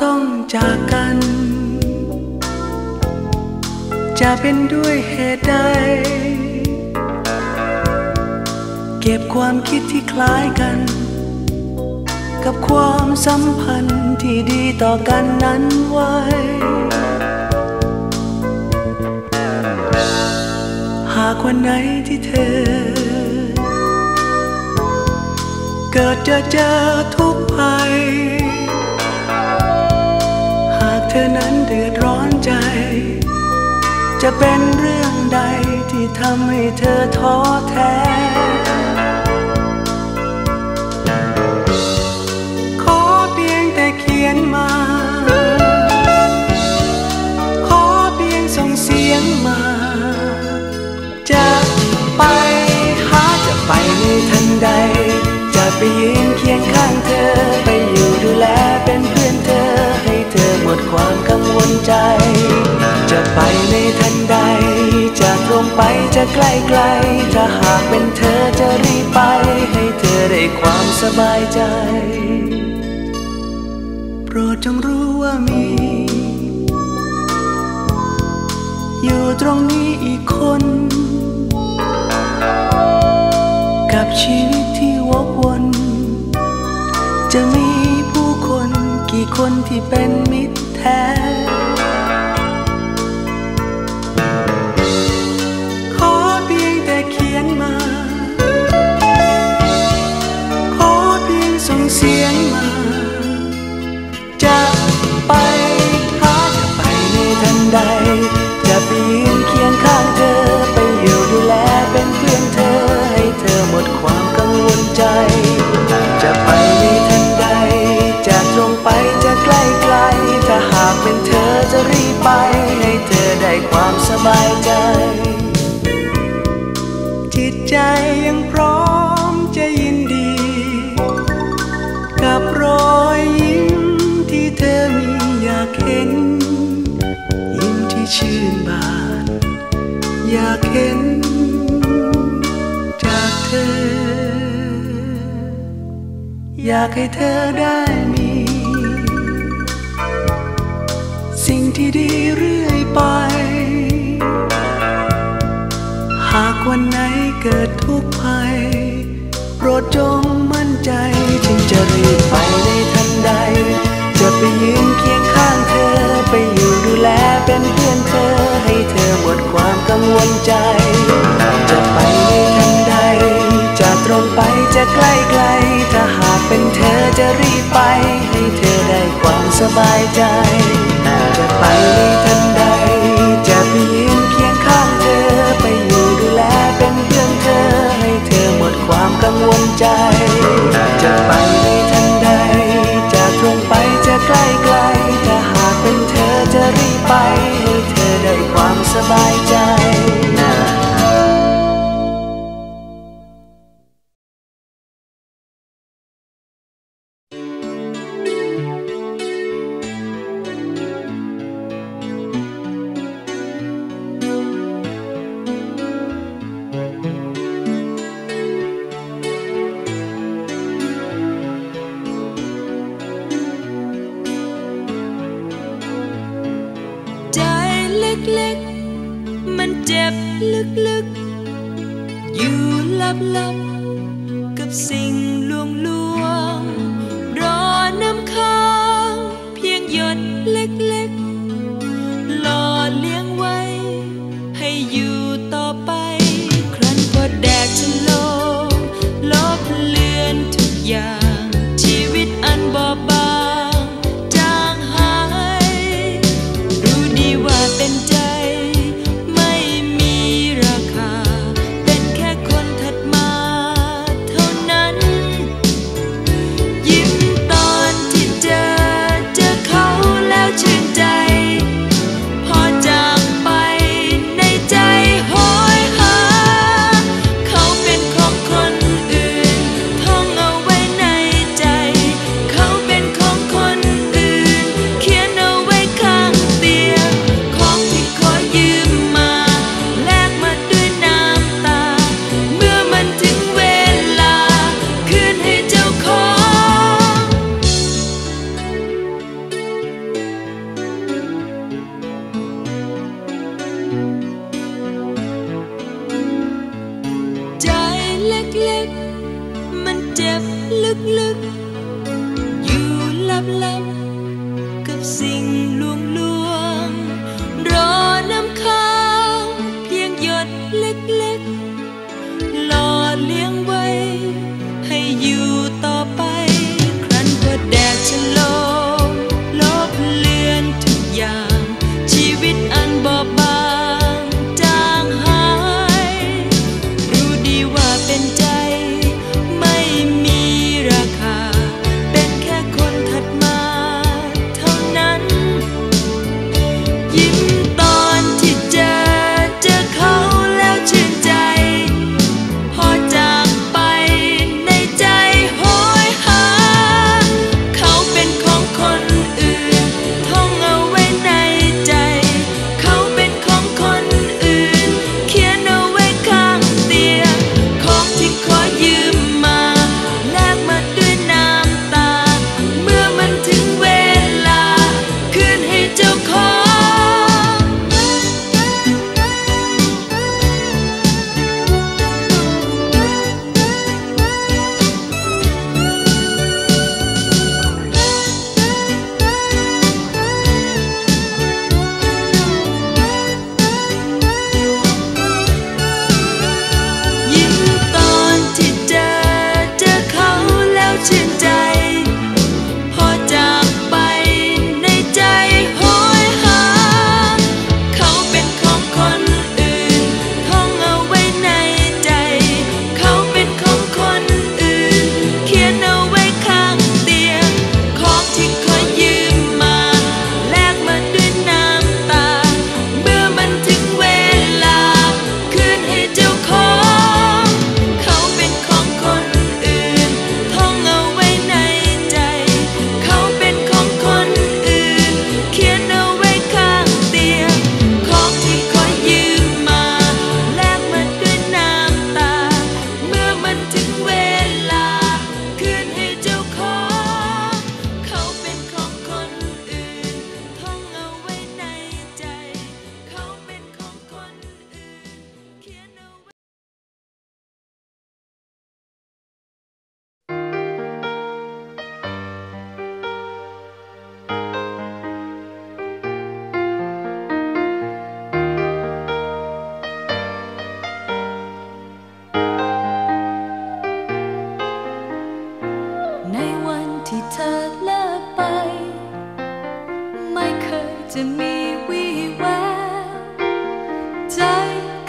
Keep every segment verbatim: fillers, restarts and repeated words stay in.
ต้องจากกันจะเป็นด้วยเหตุใดเก็บความคิดที่คล้ายกันกับความสัมพันธ์ที่ดีต่อกันนั้นไว้หากวันไหนที่เธอเกิดจะเจอทุกข์ภัยหากเธอนั้นเดือดร้อนใจจะเป็นเรื่องใดที่ทำให้เธอท้อแท้ขอเพียงแต่เขียนมาขอเพียงส่งเสียงมาจะไปหาจะไปในทันใดจะไปยืนเคียงข้างเธอไปอยู่ดูแลเป็นเพื่อนเธอให้เธอหมดความกังวลใจจะไปในทันใดจะตรงไปจะใกล้ไกลถ้าหากเป็นเธอจะรีบไปให้เธอได้ความสบายใจโปรดจงรู้ว่ามีอยู่ตรงนี้อีกคนกับชีวิตที่วกวนจะมีผู้คนกี่คนที่เป็นมิตรแท้ขอเพียงแต่เขียนมาขอเพียงส่งเสียงมาจะไปหาจะไปในทันใดจะไปยืนเคียงข้างเธอไปอยู่ดูแลเป็นเพื่อนเธอให้เธอหมดความกังวลใจจะไปในทันใดจะตรงไปจะใกล้ไกลถ้าหากเป็นเธอจะรีบไปให้เธอได้ความสบายใจจิตใจยังพร้อมจะยินดีกับรอยยิ้มที่เธอมีอยากเห็นยิ้มที่ชื่นบานอยากเห็นจากเธออยากให้เธอได้มีสิ่งที่ดีเรื่อยไปหากวันไหนเกิดทุกข์ภัยโปรดจงมั่นใจจึงจะรีบไปในทันใดจะไปยืนเคียงข้างเธอไปอยู่ดูแลเป็นเพื่อนเธอให้เธอหมดความกังวลใจจะไปในทันใดจะตรงไปจะใกล้ไกลถ้าหากเป็นเธอจะรีบไปให้เธอได้ความสบายใจจะไปในทันใดจะไปยืนเคียงข้างเธอไปอยู่ดูแลเป็นเพื่อนเธอให้เธอหมดความกังวลใจจะไปในทันใดจะตรงไปจะใกล้ไกลถ้าหากเป็นเธอจะรีบไปให้เธอได้ความสบายใจมันเจ็บลึกๆอยู่ลับๆกับสิ่งลวงลวงรอน้ำค้างเพียงหยดเล็กๆหล่อเลี้ยงไว้ให้อยู่ต่อไปครั้นพอแดดจะลงลบเลือนทุกอย่างชีวิตอันบอบบางจางหายรู้ดีว่าเป็นใจ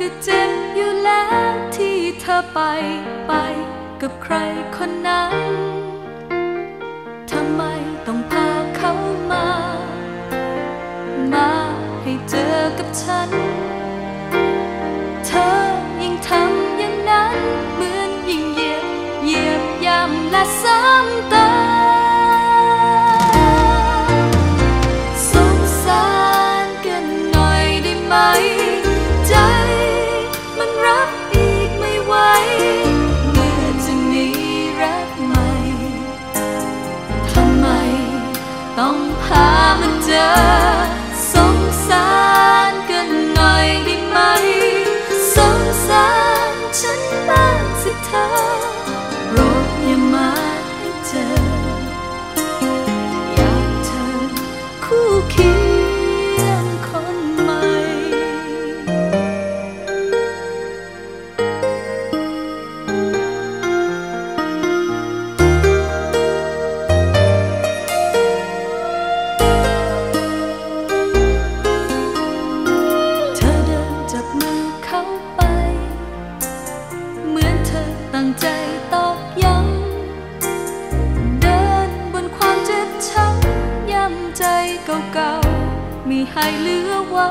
ก็เจ็บอยู่แล้วที่เธอไปไปกับใครคนนั้นทำไมต้องพาเขามามาให้เจอกับฉันเธอยิ่งทำอย่างนั้นเหมือนยิ่งเหยียบเหยียบย่ำและซ้ำเติมสงสารกันหน่อยได้ไหมใจมันรับอีกไม่ไหวเมื่อจะมีรักใหม่ทำไมต้องพามาเจอสงสารกันหน่อยได้ไหมสงสารฉันบ้างสิเธอโปรดอย่ามาให้เจออยากเธอคู่เคียงคนใหม่ตั้งใจตอกย้ำเดินบนความเจ็บช้ำย้ำใจเก่าๆมีให้เหลือไว้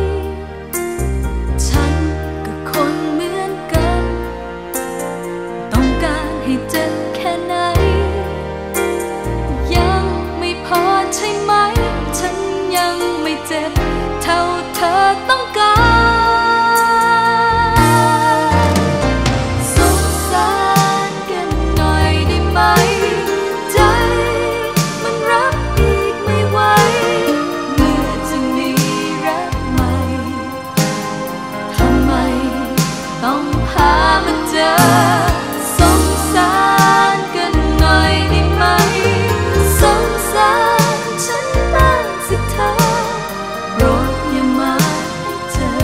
ฉันก็คนเหมือนกันต้องการให้เจ็บแค่ไหนยังไม่พอใช่ไหมฉันยังไม่เจ็บเท่าเธอต้องการต้องพามาเจอสงสารกันหน่อยได้ไหมสงสารฉันบ้างสิเธอโปรดอย่ามาให้เจอ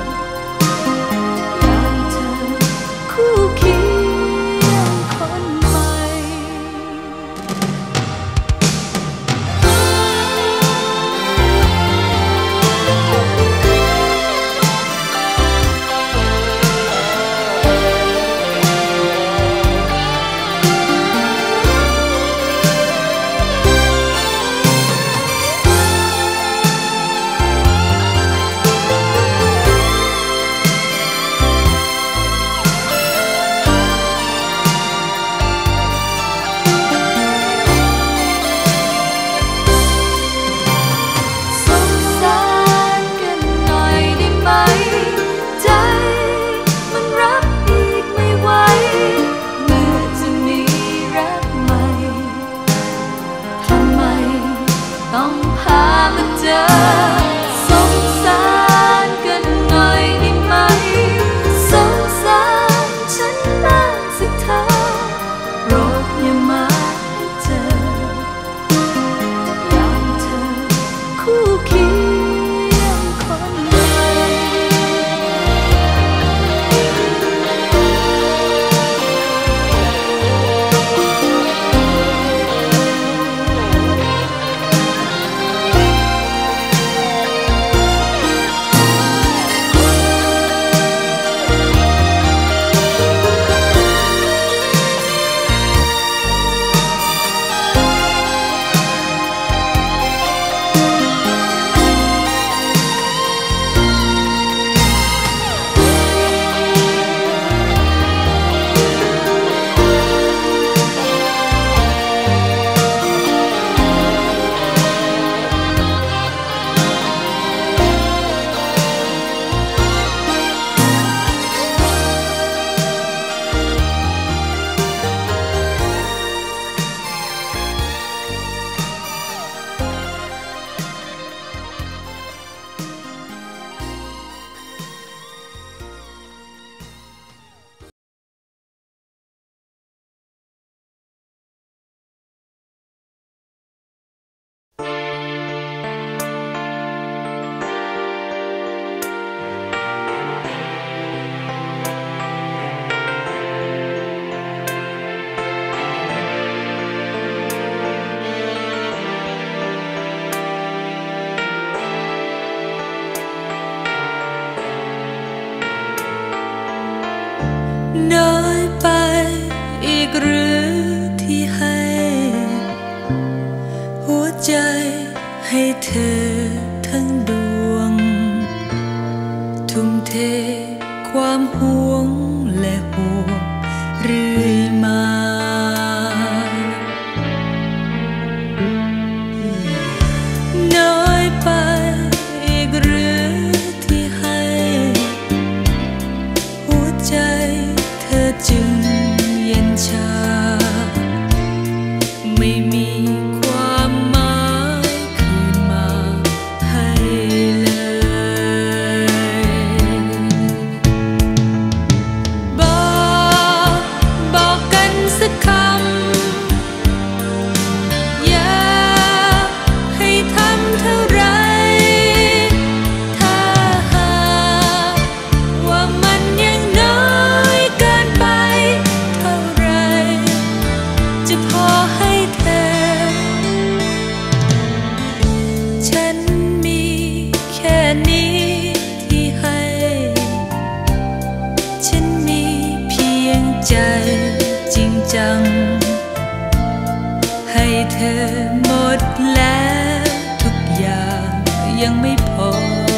อยากเธอคู่เคียงคนใหม่น้อยไปอีกหรือที่ให้หัวใจให้เธอทั้งดวงทุ่มเทความห่วงและห่วงเรื่อยมาน้อยไปอีกหรือที่ให้หัวใจเธอจึงเย็นชาไม่มีความหมายคืนมาให้เลยบอกบอกกันสักคำอย่าให้ทำเท่าไรถ้าหากว่ามันยังน้อยเกินไปเท่าไรจะพอให้เธอฉันมีแค่นี้ที่ให้ฉันมีเพียงใจจริงจังให้เธอหมดแล้วทุกอย่างยังไม่พอ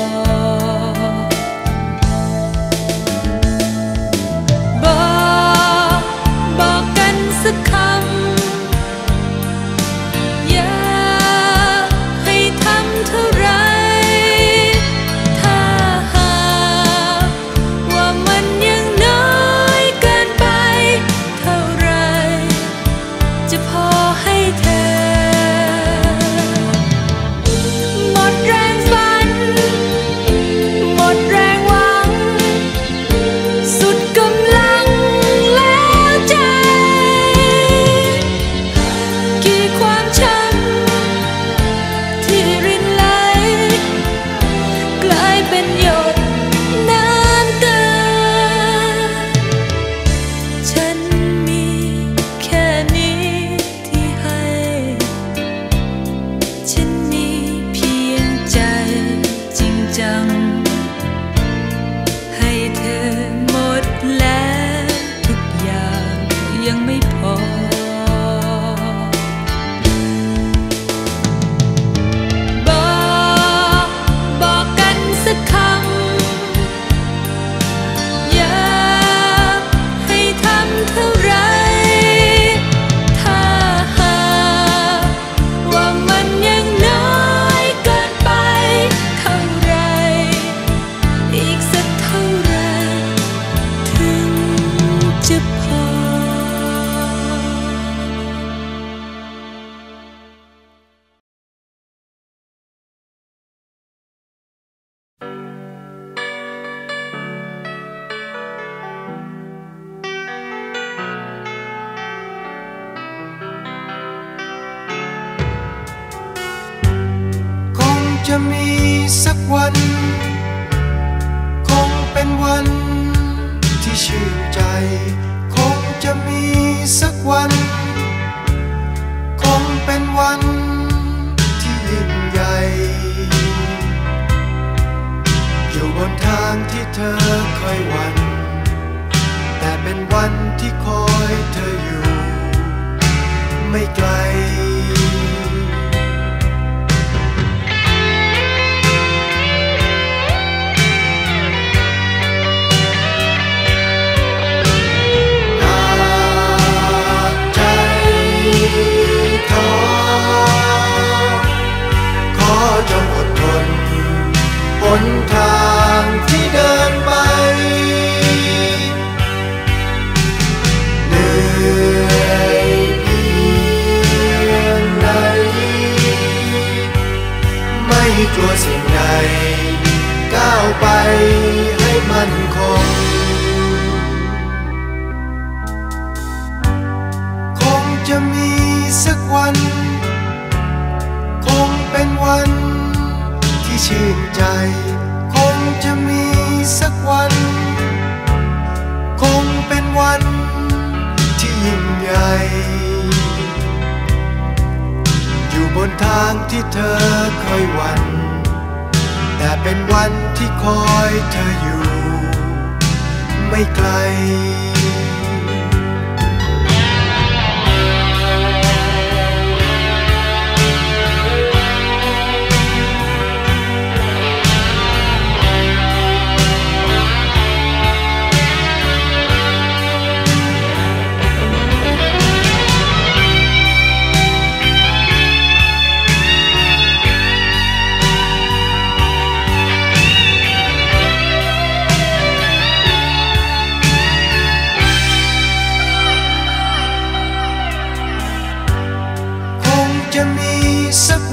บอกบอกกันสักคำอย่าให้ทำเท่าไรถ้าหากว่ามันยังน้อยเกินไปเท่าไรจะพอให้เธอหมดแรงฝันหมดแรงหวังสุดกำลังแล้วใจกี่ความช้ำที่รินไหลกลายเป็นหยดน้ำตาฉันมีแค่นี้ที่ให้ฉันมีเพียงใจจริงจังให้เธอหมดแล้วทุกอย่างยังไม่พอบอกบอกกันสักคำอย่าให้ทำเท่าไรถ้าหากว่ามันยังน้อยเกินไปเท่าไรอีกสักเท่าไรถึงจะพอคงจะมีสักวันคงเป็นวันที่ชื่นใจคงจะมีสักวันคงเป็นวันที่ยิ่งใหญ่อยู่บนทางที่เธอเคยหวั่นแต่เป็นวันที่คอยเธออยู่ไม่ไกลจงอดทนหนทางที่เดินไปเหนื่อยเพียงใดไม่กลัวสิ่งใดก้าวไปให้มั่นคงคงจะมีสักวันคงเป็นวันที่ชื่นใจคงจะมีสักวันคงเป็นวันที่ยิ่งใหญ่อยู่บนทางที่เธอเคยหวั่นแต่เป็นวันที่คอยเธออยู่ไม่ไกล ไกล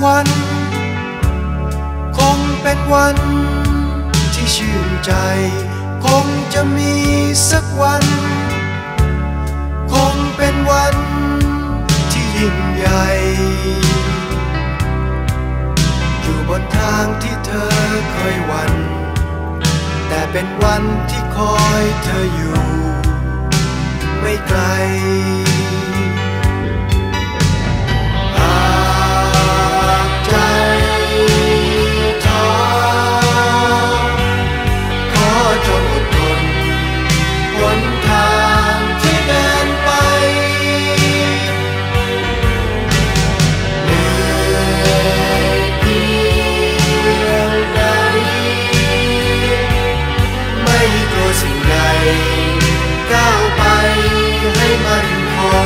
วันคงเป็นวันที่ชื่นใจคงจะมีสักวันคงเป็นวันที่ยิ่งใหญ่อยู่บนทางที่เธอเคยหวั่นแต่เป็นวันที่คอยเธออยู่ไม่ไกลหากใจท้อขอจงอดทนหนทางที่เดินไปเหนื่อยเพียงใดไม่กลัวสิ่งใดก้าวไปให้มันคง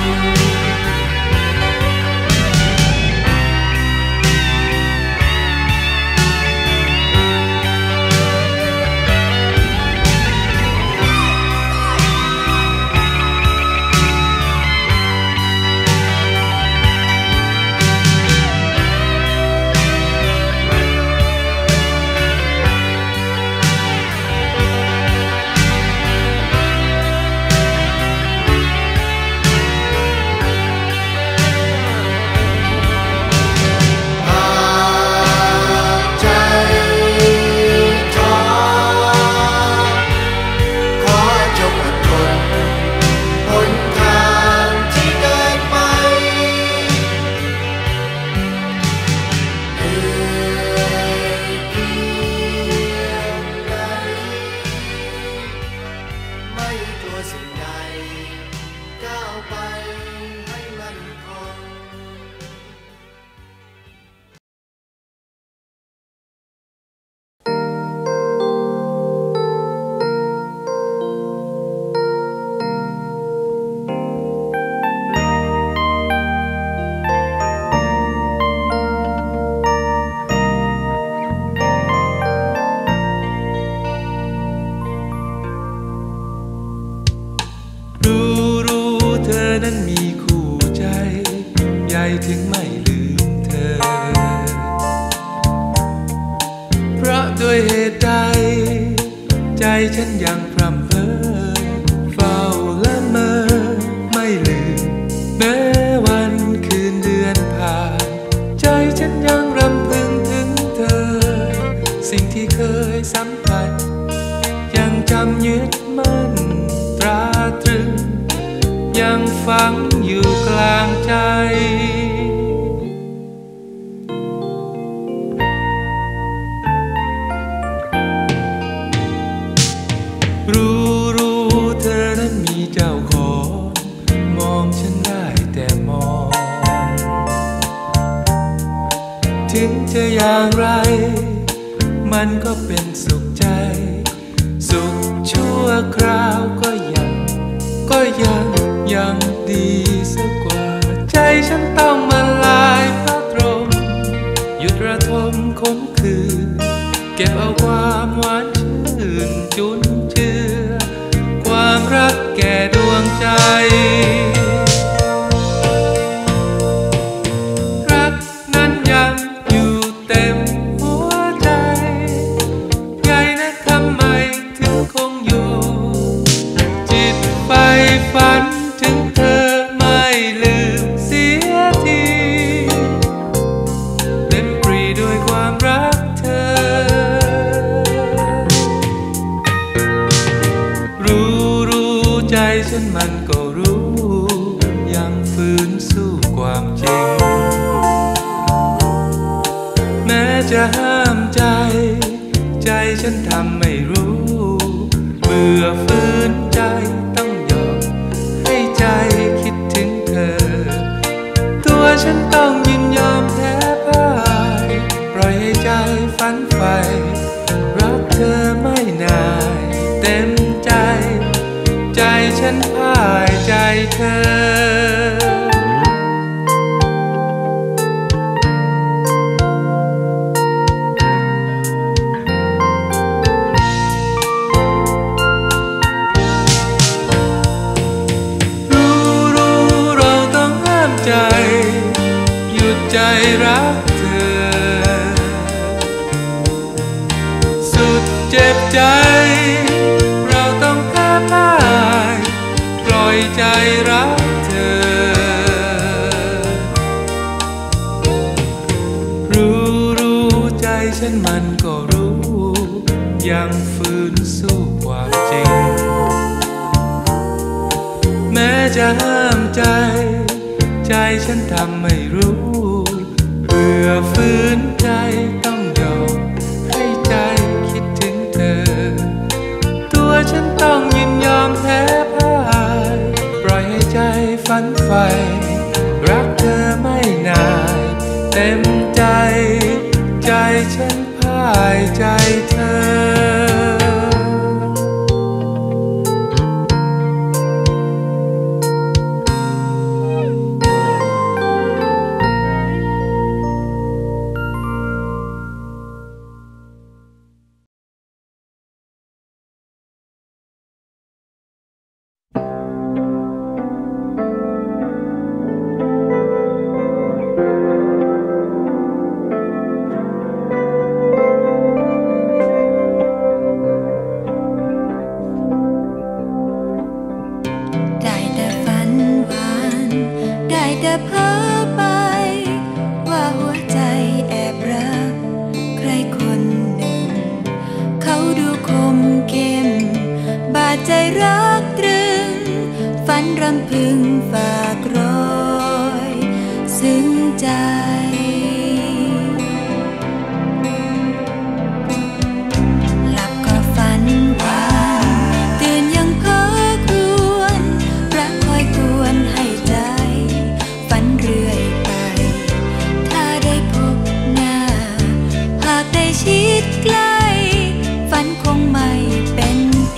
สิ่งใดก้าวไปให้มันคงนั้นมีคู่ใจใหญ่ถึงไม่ลืมเธอเพราะด้วยเหตุใดใจฉันยังพร่ำเพ้อเฝ้าละเมอไม่ลืมแม้วันคืนเดือนผ่านใจฉันยังรำพึงถึงเธอสิ่งที่เคยสัมผัสยังจำยึดมั่นตราตรึงยังฝังอยู่กลางใจรู้รู้เธอนั้นมีเจ้าของมองฉันได้แต่มองถึงจะอย่างไรมันก็เป็นสุขใจสุขชั่วคราวก็ยังก็ยังยังดีสักกว่าใจฉันต้องมาลายพระตรงหยุดระทมขมขื่นเก็บเอาความหวานชื่นจุนเจือความรักแก่ดวงใจรักนั้นยังอยู่เต็มหัวใจใหญ่นะทำไมถึงคงอยู่จิตไฟฝันถึงเธอไม่ลืมเสียทีเต็มปรีด้วยความรักเธอรู้รู้ใจฉันมันก็รู้ยังฝืนสู้ความจริงแม้จะห้ามใจใจฉันทำไม่รู้เบื่อฝืนใจต้องยอมให้ใจคิดถึงเธอตัวฉันต้องยินยอมแพ้พ่ายปล่อยให้ใจฝันใฝ่รักเธอไม่นายเต็มใจใจฉันพ่ายใจเธอหยุดใจรักใจรักเธอรู้รู้ใจฉันมันก็รู้ยังฝืนสู้ความจริงแม้จะห้ามใจใจฉันทำไม่รู้เพื่อฝืนใจต้องยอมให้ใจคิดถึงเธอตัวฉันต้องยินยอมแพ้พ่ายปล่อยให้ใจฝันใฝ่รักเธอไม่นานเต็มใจใจฉันพ่ายใจเธอใจรักตรึงฝันรำพึงฝากรอยซึ้งใจหลับก็ฝันหวานตื่นยังเพ้อครวญรักคอยกวนให้ใจฝันเรื่อยไปถ้าได้พบหน้าหากได้ชิดใกล้ฝันคงไม่เป็น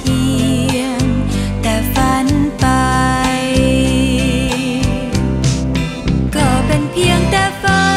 ฝันไปก็เป็นเพียงแต่ฝัน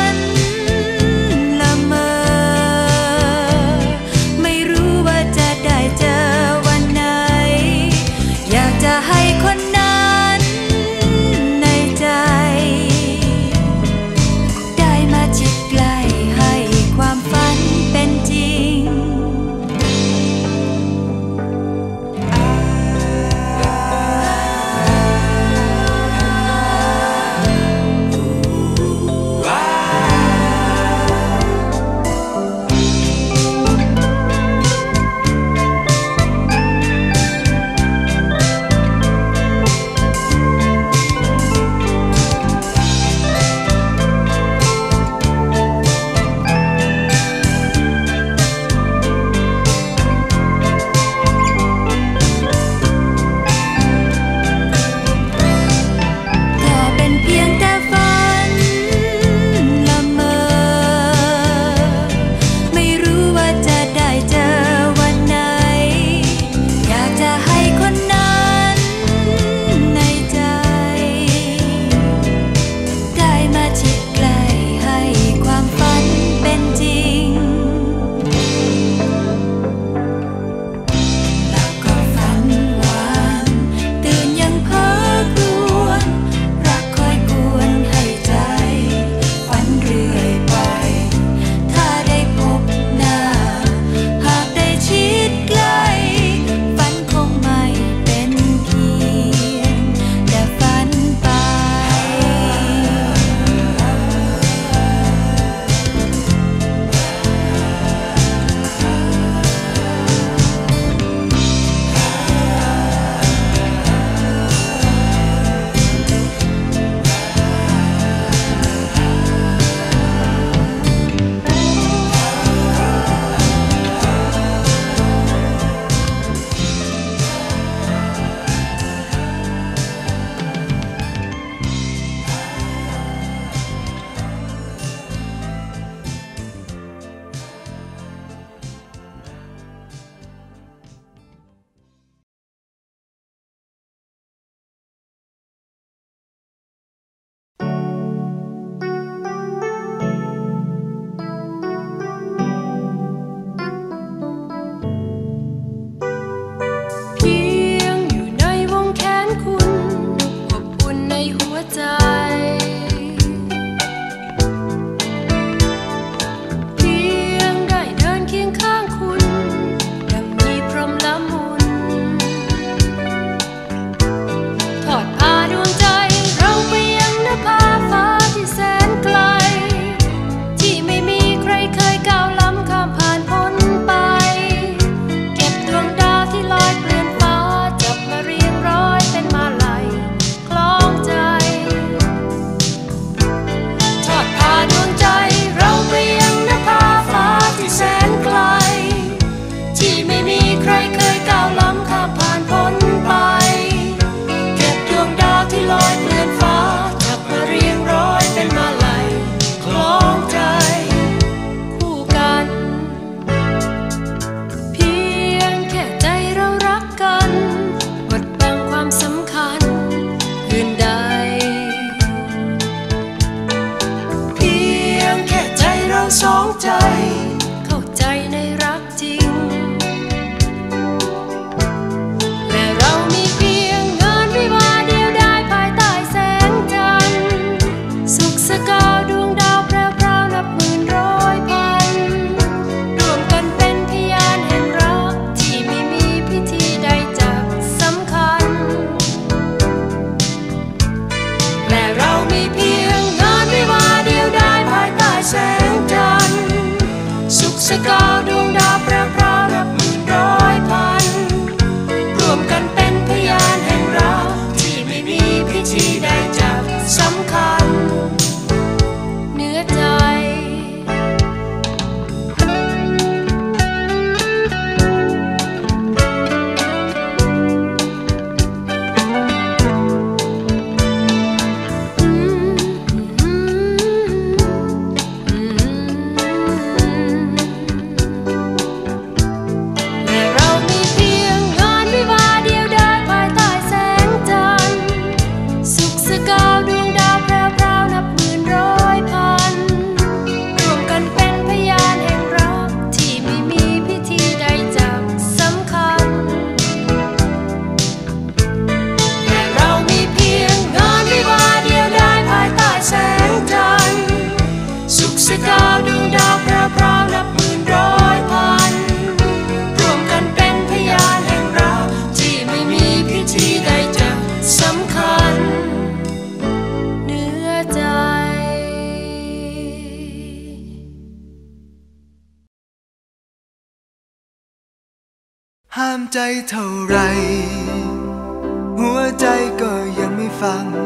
ามใจเท่าไรหัวใจก็ยังไม่ฟัง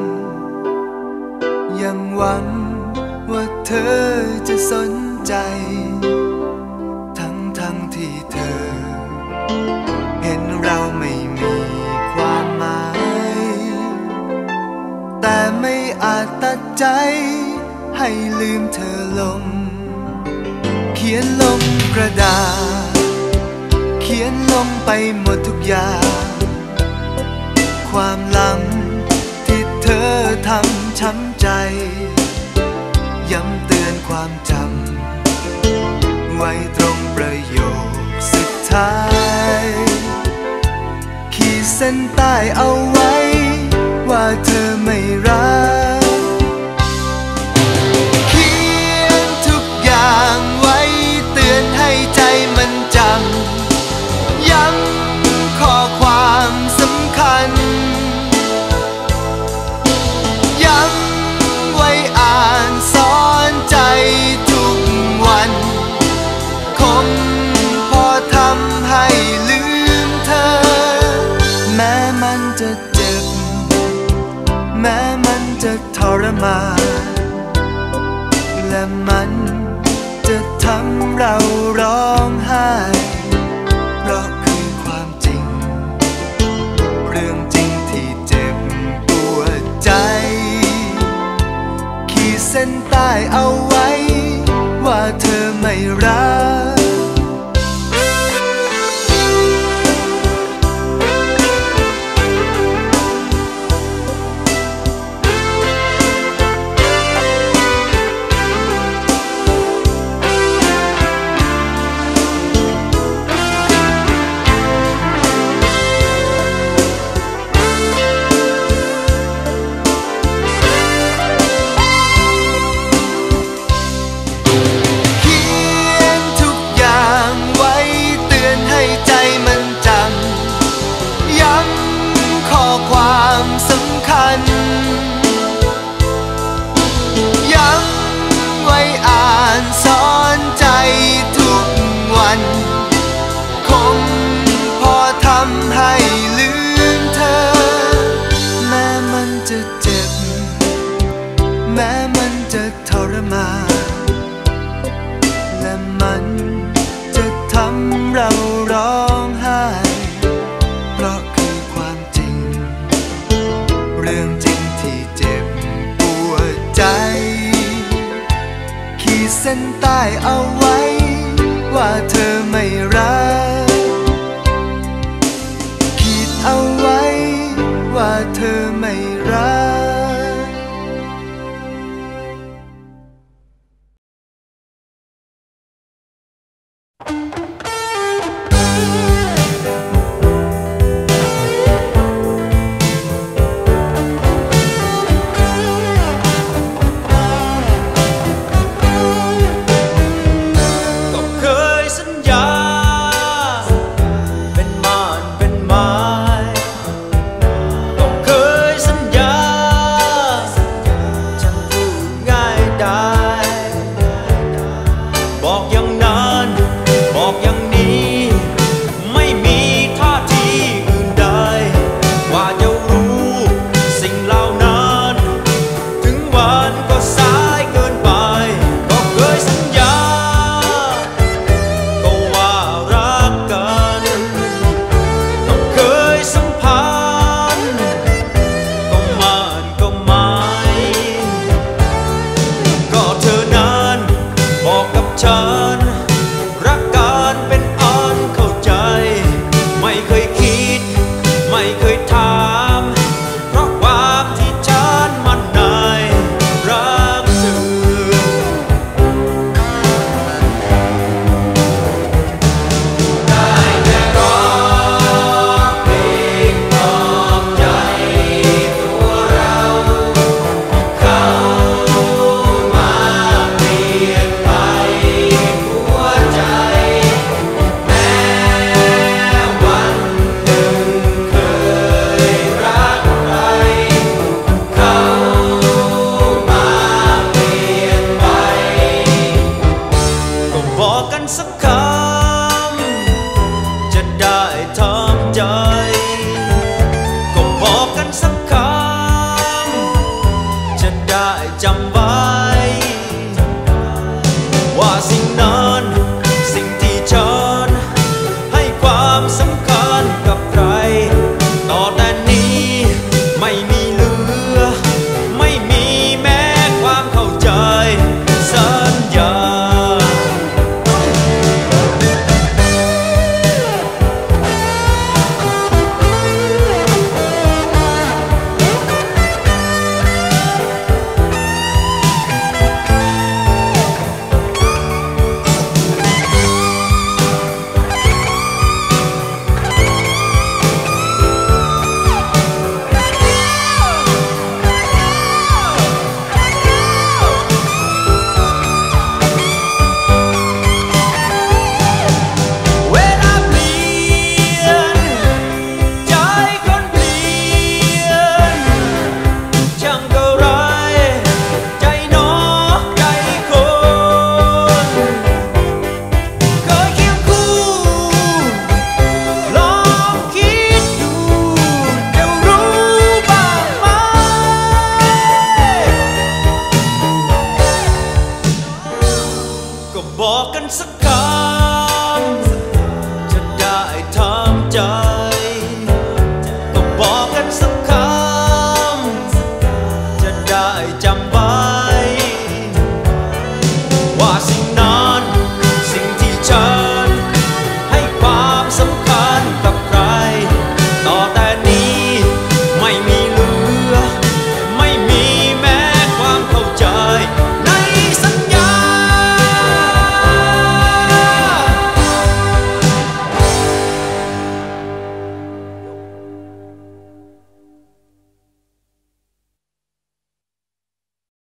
ยังหวังว่าเธอจะสนใจทั้งทั้งที่เธอเห็นเราไม่มีความหมายแต่ไม่อาจตัดใจให้ลืมเธอลงเขียนลงกระดาษเขียนลงไปหมดทุกอย่างความหลังที่เธอทำช้ำใจย้ำเตือนความจำไว้ตรงประโยคสุดท้ายขีดเส้นใต้เอาไว้ว่าเธอไม่รักเขียนทุกอย่างไว้เตือนให้ใจมันจำย้ำข้อความสำคัญย้ำไว้อ่านสอนใจทุกวันคงพอทำให้ลืมเธอแม้มันจะเจ็บแม้มันจะทรมานและมันจะทำเราร้องไห้เพราะคือความจริงเรื่องจริงที่เจ็บปวดใจขีดเส้นใต้เอาไว้ว่าเธอไม่รักย้ำไว้อ่านสอนใจทุกวันคงพอทำให้ลืมเธอแม้มันจะเจ็บแม้มันจะทรมานและมันจะทำเราร้องไห้เพราะคือความจริงเรื่องจริงที่เจ็บปวดใจขีดเส้นใต้เอา